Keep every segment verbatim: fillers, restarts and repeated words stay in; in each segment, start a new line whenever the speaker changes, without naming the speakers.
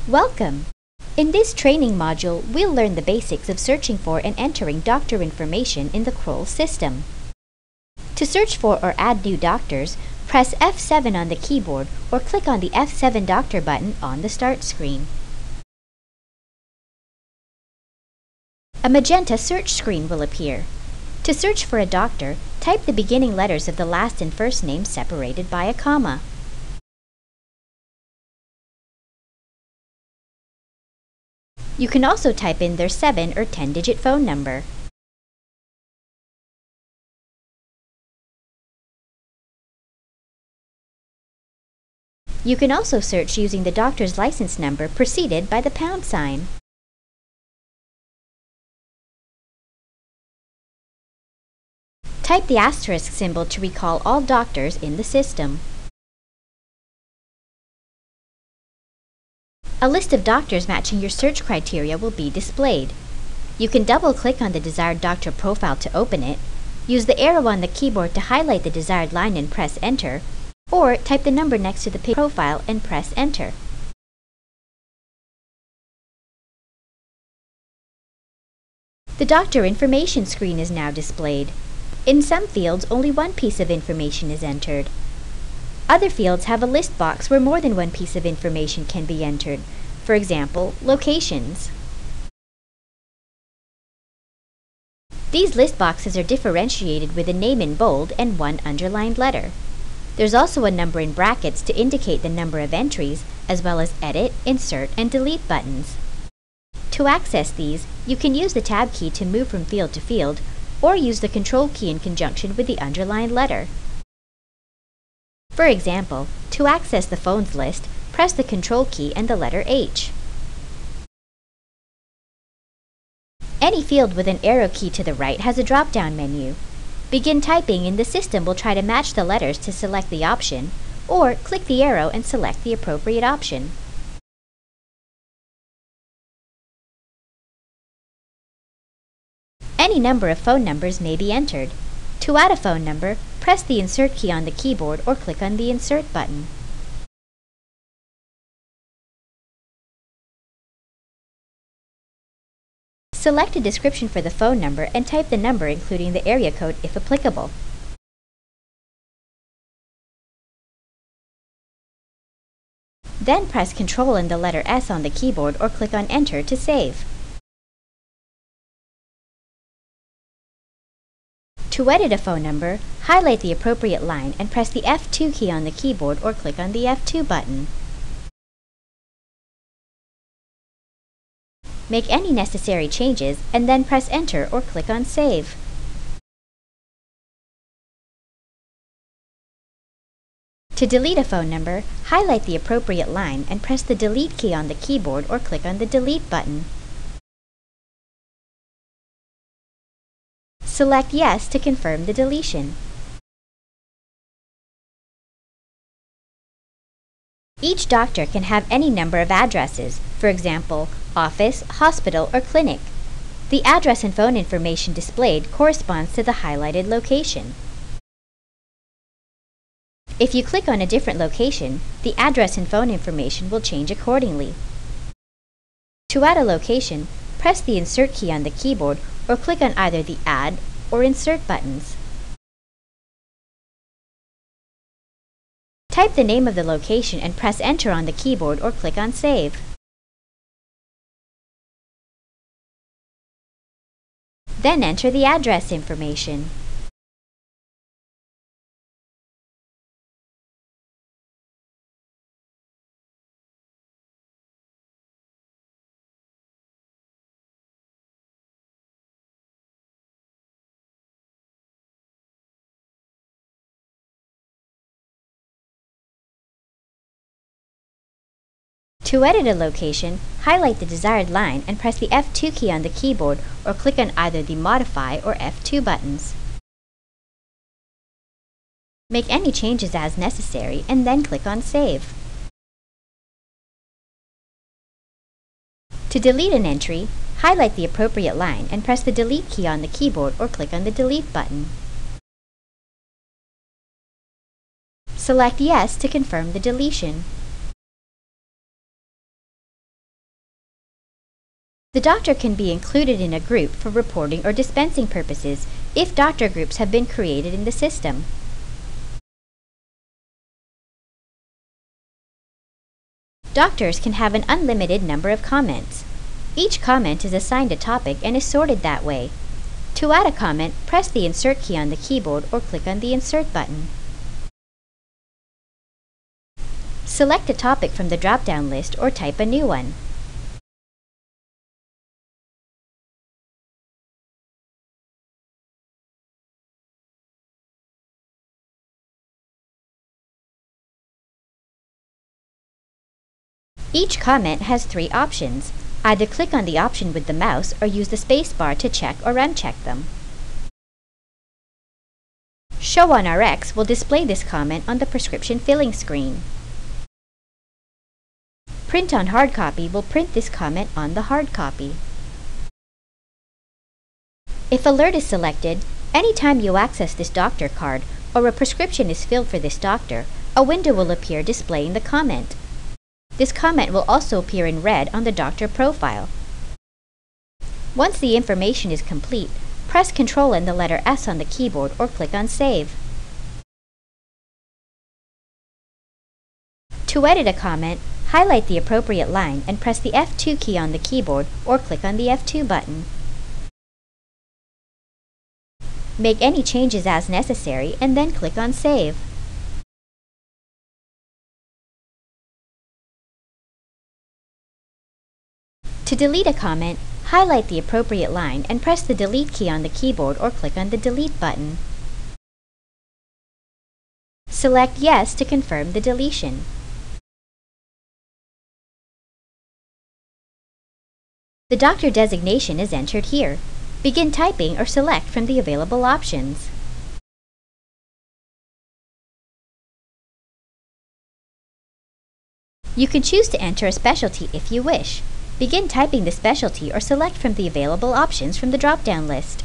Welcome! In this training module, we'll learn the basics of searching for and entering doctor information in the Kroll system. To search for or add new doctors, press F seven on the keyboard or click on the F seven Doctor button on the Start screen. A magenta search screen will appear. To search for a doctor, type the beginning letters of the last and first name separated by a comma. You can also type in their seven or ten digit phone number. You can also search using the doctor's license number preceded by the pound sign. Type the asterisk symbol to recall all doctors in the system. A list of doctors matching your search criteria will be displayed. You can double-click on the desired doctor profile to open it, use the arrow on the keyboard to highlight the desired line and press Enter, or type the number next to the profile and press Enter. The doctor information screen is now displayed. In some fields, only one piece of information is entered. Other fields have a list box where more than one piece of information can be entered. For example, locations. These list boxes are differentiated with a name in bold and one underlined letter. There's also a number in brackets to indicate the number of entries, as well as Edit, Insert, and Delete buttons. To access these, you can use the Tab key to move from field to field, or use the Control key in conjunction with the underlined letter. For example, to access the phones list, press the Control key and the letter H. Any field with an arrow key to the right has a drop-down menu. Begin typing and the system will try to match the letters to select the option, or click the arrow and select the appropriate option. Any number of phone numbers may be entered. To add a phone number, press the Insert key on the keyboard or click on the Insert button. Select a description for the phone number and type the number including the area code if applicable. Then press Control and the letter S on the keyboard or click on Enter to save. To edit a phone number, highlight the appropriate line and press the F two key on the keyboard or click on the F two button. Make any necessary changes and then press Enter or click on Save. To delete a phone number, highlight the appropriate line and press the Delete key on the keyboard or click on the Delete button. Select Yes to confirm the deletion. Each doctor can have any number of addresses, for example, office, hospital, or clinic. The address and phone information displayed corresponds to the highlighted location. If you click on a different location, the address and phone information will change accordingly. To add a location, press the Insert key on the keyboard or click on either the Add or Insert buttons. Type the name of the location and press Enter on the keyboard or click on Save. Then enter the address information. To edit a location, highlight the desired line and press the F two key on the keyboard or click on either the Modify or F two buttons. Make any changes as necessary and then click on Save. To delete an entry, highlight the appropriate line and press the Delete key on the keyboard or click on the Delete button. Select Yes to confirm the deletion. The doctor can be included in a group for reporting or dispensing purposes if doctor groups have been created in the system. Doctors can have an unlimited number of comments. Each comment is assigned a topic and is sorted that way. To add a comment, press the Insert key on the keyboard or click on the Insert button. Select a topic from the drop-down list or type a new one. Each comment has three options. Either click on the option with the mouse or use the space bar to check or uncheck them. Show on Rx will display this comment on the prescription filling screen. Print on hard copy will print this comment on the hard copy. If Alert is selected, anytime you access this doctor card or a prescription is filled for this doctor, a window will appear displaying the comment. This comment will also appear in red on the doctor profile. Once the information is complete, press Control and the letter S on the keyboard or click on Save. To edit a comment, highlight the appropriate line and press the F two key on the keyboard or click on the F two button. Make any changes as necessary and then click on Save. To delete a comment, highlight the appropriate line and press the Delete key on the keyboard or click on the Delete button. Select Yes to confirm the deletion. The doctor designation is entered here. Begin typing or select from the available options. You can choose to enter a specialty if you wish. Begin typing the specialty or select from the available options from the drop-down list.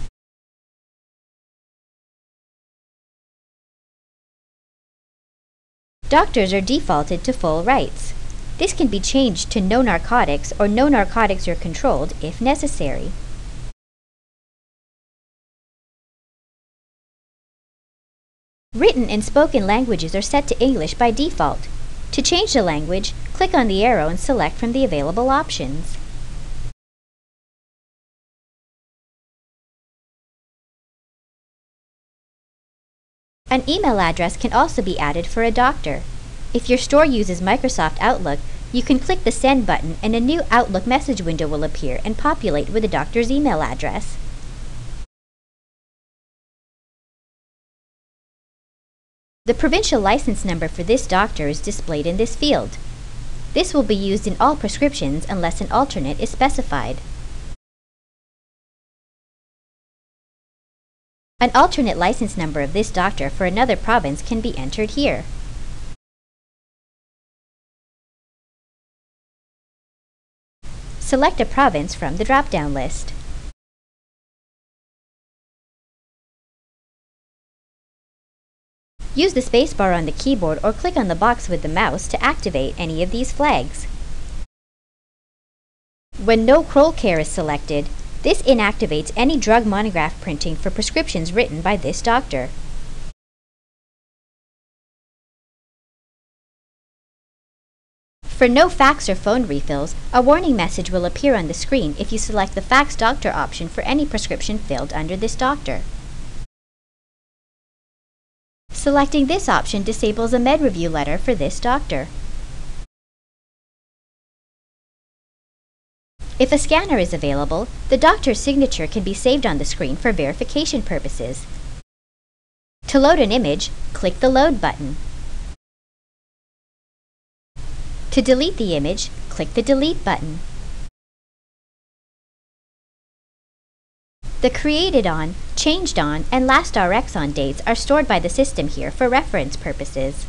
Doctors are defaulted to full rights. This can be changed to no narcotics or no narcotics are controlled if necessary. Written and spoken languages are set to English by default. To change the language, click on the arrow and select from the available options. An email address can also be added for a doctor. If your store uses Microsoft Outlook, you can click the Send button and a new Outlook message window will appear and populate with a doctor's email address. The provincial license number for this doctor is displayed in this field. This will be used in all prescriptions unless an alternate is specified. An alternate license number of this doctor for another province can be entered here. Select a province from the drop-down list. Use the spacebar on the keyboard or click on the box with the mouse to activate any of these flags. When No Kroll Care is selected, this inactivates any drug monograph printing for prescriptions written by this doctor. For no fax or phone refills, a warning message will appear on the screen if you select the Fax Doctor option for any prescription filled under this doctor. Selecting this option disables a med review letter for this doctor. If a scanner is available, the doctor's signature can be saved on the screen for verification purposes. To load an image, click the Load button. To delete the image, click the Delete button. The created on, changed on, and last Rx on dates are stored by the system here for reference purposes.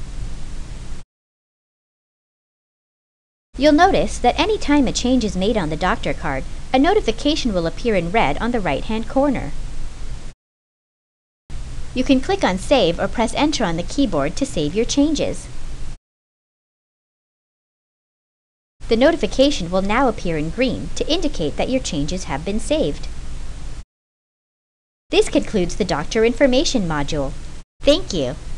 You'll notice that any time a change is made on the doctor card, a notification will appear in red on the right-hand corner. You can click on Save or press Enter on the keyboard to save your changes. The notification will now appear in green to indicate that your changes have been saved. This concludes the Doctor Information module. Thank you.